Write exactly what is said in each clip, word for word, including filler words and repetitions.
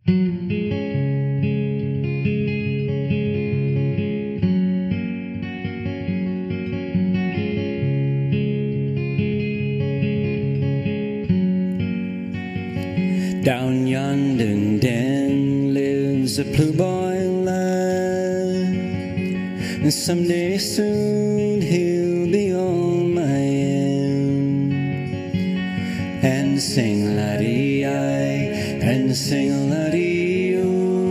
Down yonder den lives a Plooboy lad, and someday soon he'll be on my end, and sing laddie-I, and sing laddie-o.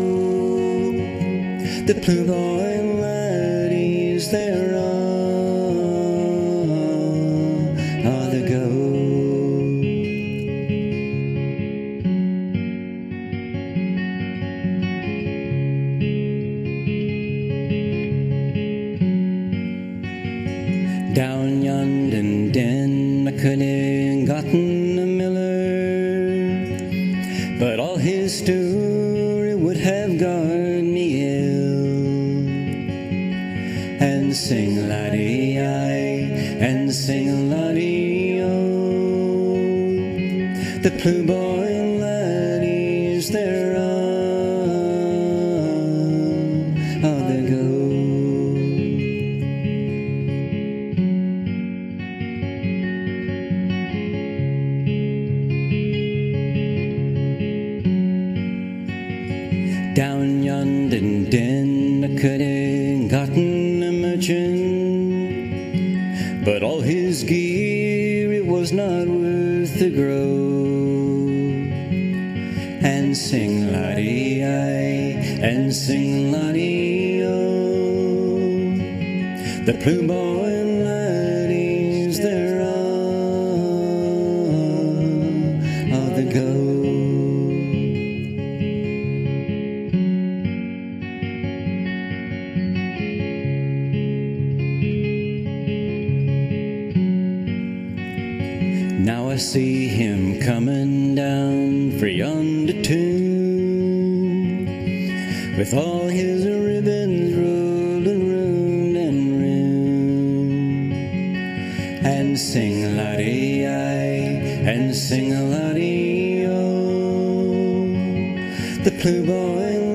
The Plooboy Laddies, they're all on the go. Down yonder den I could have gotten a miller, but all his story would have got me ill. And sing laddie-I, and sing laddie-o. The Plooboy Laddies, they're all on the go. Down yonder den I could have gotten a merchant, but all his gear it was not worth the grow. And sing laddie-I, and sing laddie-o. The Plooboy Laddies, they're all on the go. Now I see him coming down for yonder tune, with all his ribbons rolling round and round. And sing laddie-I, and sing laddie-o. The Plooboy